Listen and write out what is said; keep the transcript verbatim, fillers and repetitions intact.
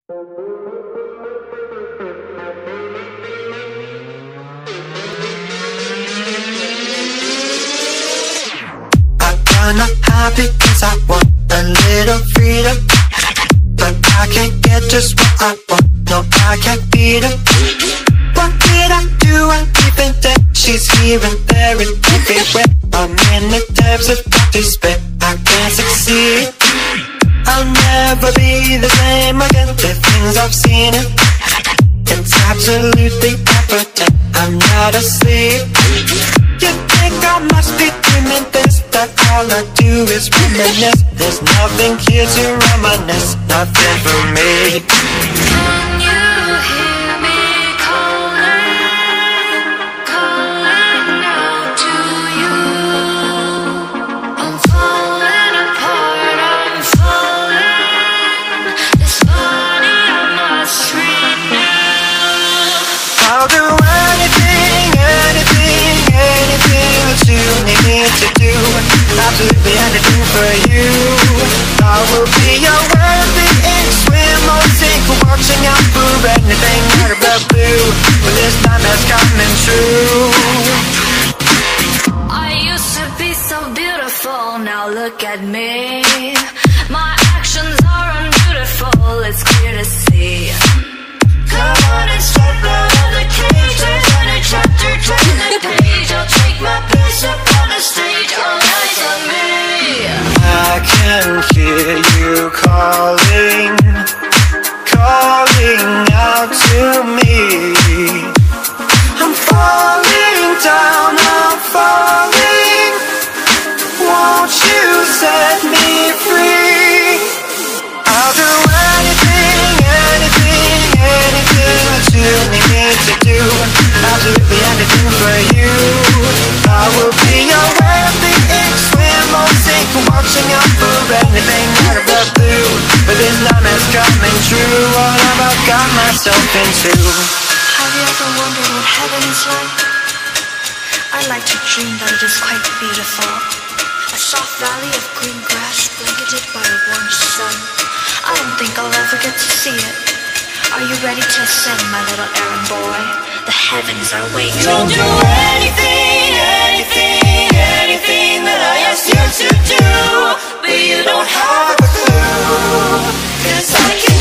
Not happy cause I want a little freedom, but I can't get just what I want. No, I can't beat her. What did I do? I'm keeping that she's here and there and everywhere. I'm in the depths of despair. I can't succeed. I'll never be the same again. The things I've seen, it's absolutely evident. I'm not asleep. You think I must be dreaming this, that all I do is reminisce. There's nothing here to reminisce, nothing for me. Can you hear me calling, calling out to you? I'm falling apart, I'm falling. This body I must renew. I'll do anything, anything, anything that you need me to do. Absolutely anything for you. I will be your worthy ink, swim or sink, watching out for anything out of the blue. But this time has coming true. I used to be so beautiful, now look at me. My actions are unbeautiful, it's clear to see. Come on and step out of the cage, turn a chapter, turn the page. I'll take my place up on the stage, all eyes on me. I can hear you calling, calling out to me. I'm falling down, I'm falling. Won't you set me free? I'll do anything, anything, anything that you need me to do. Absolutely anything for you. I will be your worthy ink, swim or sink, watching out for anything out of the blue. But this time it's coming true, what have I got myself into? Have you ever wondered what heaven is like? I like to dream that it is quite beautiful. A soft valley of green grass blanketed by a warm sun. I don't think I'll ever get to see it. Are you ready to ascend, my little errand boy? The heavens are waiting. Don't do anything, anything, anything that I ask you to do, but you don't have a clue, 'cause I can't